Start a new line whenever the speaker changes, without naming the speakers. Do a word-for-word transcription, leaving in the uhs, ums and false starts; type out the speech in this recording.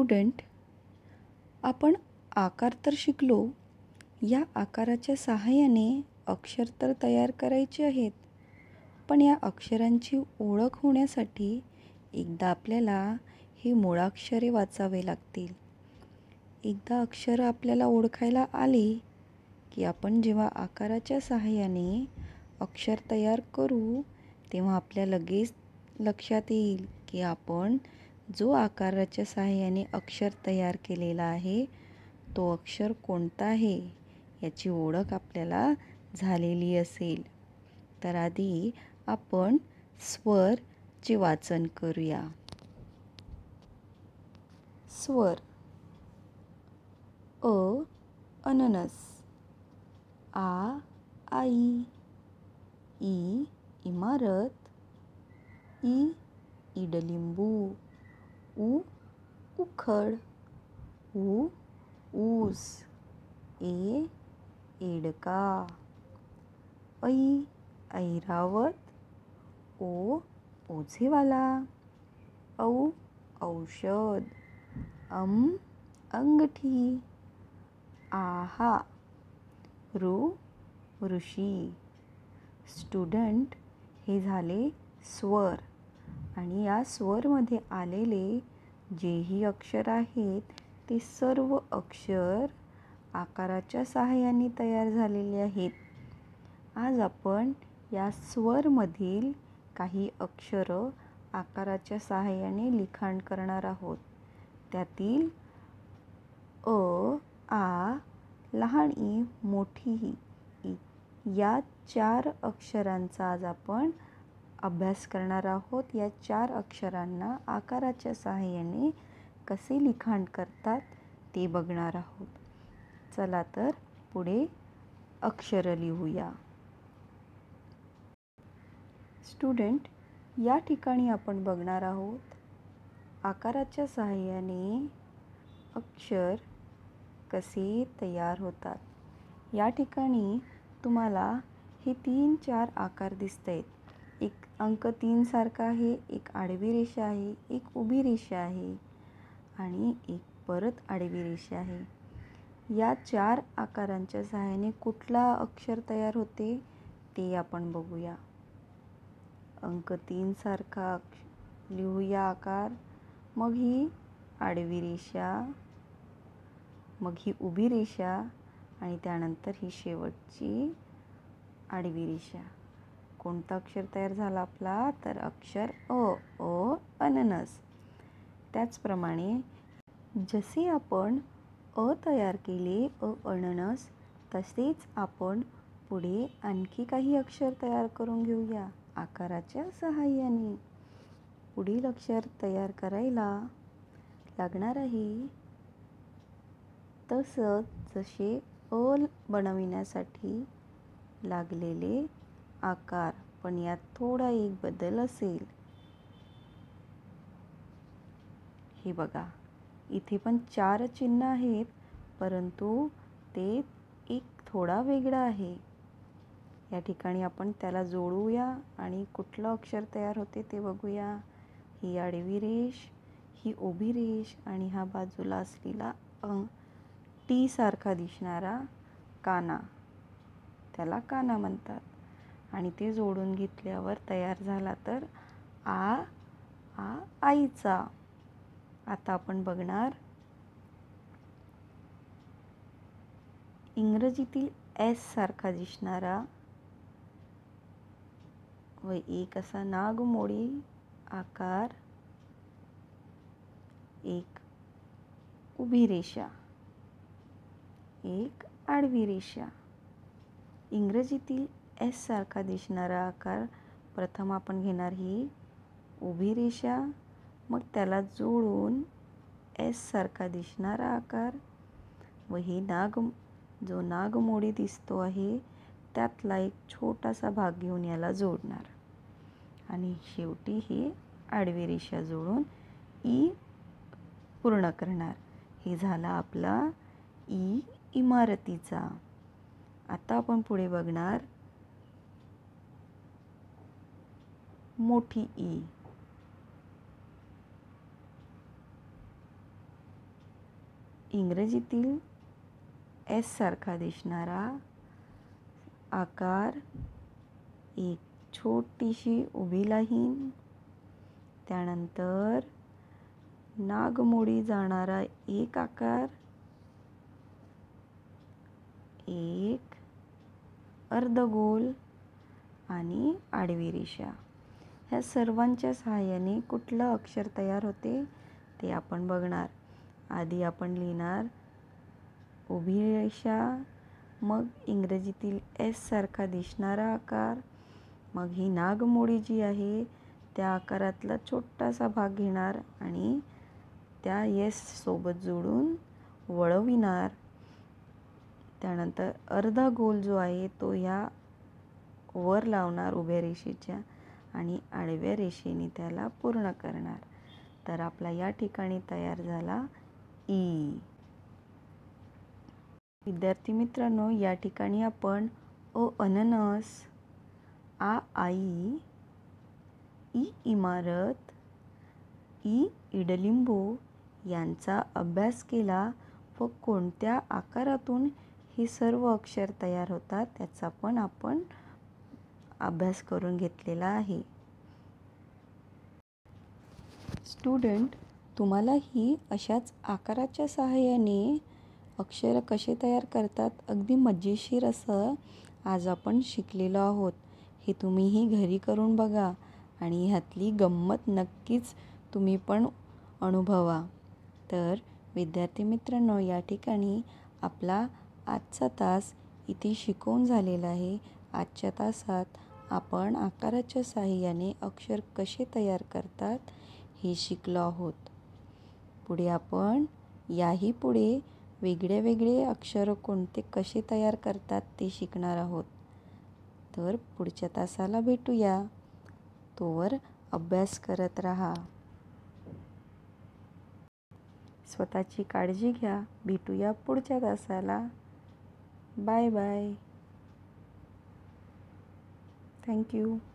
Student, आपण आकार तर शिकलो. या आकाराच्या सहाय्याने अक्षर तर तयार करायचे आहेत. पण या अक्षरांची ओळख होण्यासाठी एकदा आपल्याला हे मुळाक्षरे वाचावे लागतील. एकदा अक्षर आपल्याला ओळखायला आले की आपण जेव्हा आकाराच्या सहाय्याने अक्षर तयार करू तेव्हा आपल्या लगेच लक्षात येईल की आपण जो आकाराच्या सहाय्याने अक्षर तयार केलेला आहे तो अक्षर कोणता आहे याची ओळख आपल्याला झालेली असेल. तर आधी आपण स्वरचे वाचन करूया. स्वर. अ अननस, आ आई, ई इमारत, ई इडलिंबू, उ उखळ, ऊ ऊस, ए एडका, ऐ ऐरावत, ओ ओझेवाला, औ औषध, अम अंगठी, आहा ऋ ऋषी. स्टुडंट, हे झाले स्वर आणि या स्वरमध्ये आलेले जेही अक्षर आहेत ते सर्व अक्षर आकाराच्या सहाय्याने तयार झालेले आहेत. आज आपण या स्वरमधील काही अक्षर आकाराच्या सहाय्याने लिखाण करणार आहोत. त्यातील अ, आ, लहान ई, मोठी ई या चार अक्षरांचा आज आपण अभ्यास करणार आहोत. या चार अक्षरांना आकाराच्या सहाय्याने कसे लिखाण करतात ते बघणार आहोत. चला तर पुढे अक्षर लिहूया. स्टुडंट, या ठिकाणी आपण बघणार आहोत आकाराच्या सहाय्याने अक्षर कसे तयार होतात. या ठिकाणी तुम्हाला हे तीन चार आकार दिसत आहेत. एक अंक तीन सारखा आहे, एक आडवी रेषा आहे, एक उभी रेषा आहे आणि एक परत आडवी रेषा आहे. या चार आकारांच्या सहाय्याने कुठला अक्षर तयार होते ते आपण बघूया. अंक तीन सारखा लिहूया आकार, मग ही आडवी रेषा, मग ही उभी रेषा आणि त्यानंतर ही शेवटची आडवी रेषा. कोणता अक्षर तयार झाला आपला? तर अक्षर अ. अ अननस. त्याचप्रमाणे जसे आपण अ तयार केले अ अननस, तसेच आपण पुढे आणखी काही अक्षर तयार करून घेऊया आकाराच्या सहाय्याने. पुढील अक्षर तयार करायला लागणार आहे तसंच जसे अ बनविण्यासाठी लागलेले आकार, पण यात थोडा एक बदल असेल. हे बघा, इथे पण चार चिन्ह आहेत परंतु ते एक थोडा वेगळा आहे. या ठिकाणी आपण त्याला जोडूया आणि कुठलं अक्षर तयार होते ते बघूया. ही आडवी रेष, ही उभी रेष आणि हा बाजूला असलेला अंक टी सारखा दिसणारा काना, त्याला काना म्हणतात. आणि ते जोडून घेतल्यावर तयार झाला तर आ आ आईचा. आता आपण बघणार इंग्रजीतील एस सारखा दिसणारा व एक असा नागमोडी आकार, एक उभी रेषा, एक आडवी रेषा. इंग्रजीतील एस सारखा दिसणारा आकार प्रथम आपण घेणार ही उभी रेषा, मग त्याला जोडून एस सारखा दिसणारा आकार व ही नाग जो नागमोडी दिसतो आहे त्यातला एक छोटासा भाग घेऊन याला जोडणार आणि शेवटी ही आडवी रेषा जोडून ई पूर्ण करणार. हे झाला आपला ई इमारतीचा. आता आपण पुढे बघणार मोठी ई. इंग्रजीतील एस सारखा दिसणारा आकार, एक छोटीशी उभी लाईन, त्यानंतर नागमोडी जाणारा एक आकार, एक अर्धगोल आणि आडवी रेषा. ह्या सर्वांच्या सहाय्याने कुठलं अक्षर तयार होते ते आपण बघणार. आधी आपण लिहिणार उभी रेषा, मग इंग्रजीतील एस सारखा दिसणारा आकार, मग ही नागमोडी जी आहे त्या आकारातला छोटासा भाग घेणार आणि त्या एस सोबत जोडून वळविणार. त्यानंतर अर्धा गोल जो आहे तो ह्या वर लावणार उभ्या रेषेच्या आणि आडव्या रेषेने त्याला पूर्ण करणार. तर आपला या ठिकाणी तयार झाला ई. विद्यार्थी मित्रांनो, या ठिकाणी आपण अ अननस, आ आई, ई इमारत, ई इडलिंबू यांचा अभ्यास केला व कोणत्या आकारातून हे सर्व अक्षर तयार होतात त्याचा पण आपण अभ्यास करून घेतलेला आहे. स्टुडंट, तुम्हालाही अशाच आकाराच्या सहाय्याने अक्षर कसे तयार करतात अगदी मजेशीर असं आज आपण शिकलेलो आहोत. हे तुम्हीही घरी करून बघा आणि ह्यातली गंमत नक्कीच तुम्ही पण अनुभवा. तर विद्यार्थी मित्रांनो, या ठिकाणी आपला आजचा तास इथे शिकवून झालेला आहे. आजच्या तासात आपण आकाराच्या सहाय्याने अक्षर कसे तयार करतात हे शिकलो आहोत. पुढे आपण याही पुढे वेगळे वेगळे अक्षर कोणते कसे तयार करतात ते शिकणार आहोत. तर पुढच्या तासाला भेटूया. तोवर अभ्यास करत राहा. स्वतःची काळजी घ्या. भेटूया पुढच्या तासाला. Bye bye. Thank you.